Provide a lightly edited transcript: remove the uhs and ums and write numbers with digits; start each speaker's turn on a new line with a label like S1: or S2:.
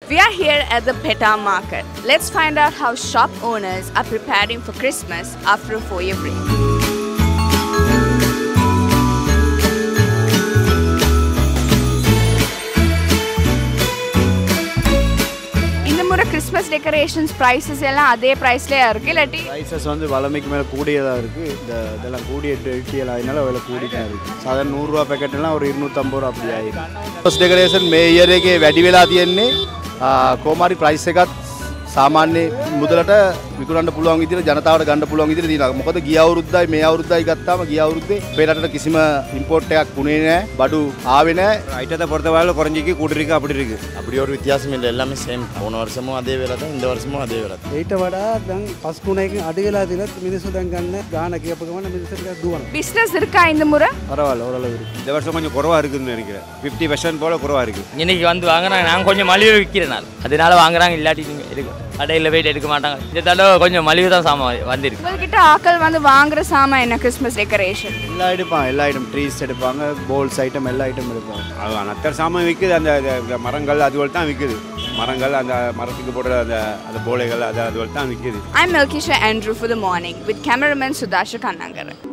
S1: We are here at the Pettah market. Let's find out how shop owners are preparing for Christmas after a 4-year break. Christmas decorations prices எல்லாம் அதே பிரைஸ்லயே இருக்கு இல்லாட்டி
S2: prices வந்து வளமைக்கு மேல கூடியதா இருக்கு இதெல்லாம் கூடிய டீட்டெயில் ஆயினால விலை கூடிட்டே இருக்கு சாதாரண 100 ரூபாய் பாக்கெட் எல்லாம் ஒரு 250 ரூபாய் அப்படி ஆயிருக்கு Christmas decoration මේ year එකේ වැඩි වෙලා තියෙන්නේ කොමාරි price එකත් සාමාන්‍ය මුදලට විකුණන්න පුළුවන් විදිහට ජනතාවට ගන්න පුළුවන් විදිහට තියෙනවා. මොකද ගිය අවුරුද්දයි මේ අවුරුද්දයි ගත්තාම ගිය අවුරුද්දේ අපේ රටට කිසිම ඉම්පෝට් එකක් වුණේ නැහැ. බඩු ආවේ නැහැ.
S3: ஐட்டத்தை பொறுத்தவரை குறைஞ்சிக்கு கூட்டிருக்கு அப்படி இருக்கு.
S2: அப்படி ஒரு வித்தியாசம் இல்லை எல்லாமே சேம். போன வருஷமும் அதே வேலை தான் இந்த வருஷமும் அதே வேலை தான்.
S4: ඊට වඩා දැන් පස් ගුණයකින් අඩු වෙලා තියෙනවා මිනිස්සු දැන් ගන්න ගාන කියපු ගමන් මිනිස්සුන්ට දුවනවා.
S1: Business இருக்கா இந்த முறை?
S2: பரவாயில்லை ஓரளவு இருக்கு.
S3: இந்த வருஷம் கொஞ்சம் குறைவா இருக்குன்னு நினைக்கிறேன். 50% போல குறைவா இருக்கு.
S5: இன்னைக்கு வந்து வாங்குறாங்க நான் கொஞ்சம் மலிவு விக்கிறேன் அதனால வாங்குறாங்க இல்லாட்டி இருக்கு. கடையில் போய்ட்டு எடுக்க மாட்டாங்க இந்த தடவை கொஞ்சம் மலிவு தான் சாமான் வந்திருக்கு
S1: உங்ககிட்ட ஆட்கள் வந்து வாங்குற சாமான் என்ன கிறிஸ்மஸ் டெக்கரேஷன்
S2: எல்லா ஐட்டம் ட்ரீஸ் எடுப்பாங்க போல்ஸ் ஐட்டம் எல்லா ஐட்டம் எடுப்பாங்க
S3: அது நத்தர் சாமான் விற்குது அந்த மரங்கள் அதுவரை தான் விற்குது மரங்கள் அந்த மரத்துக்கு போடுற அந்த போலைகள் அதுவரை தான் விற்குது
S1: I'm Milkisha Andrew for the morning with cameraman Sudasha Kannangara.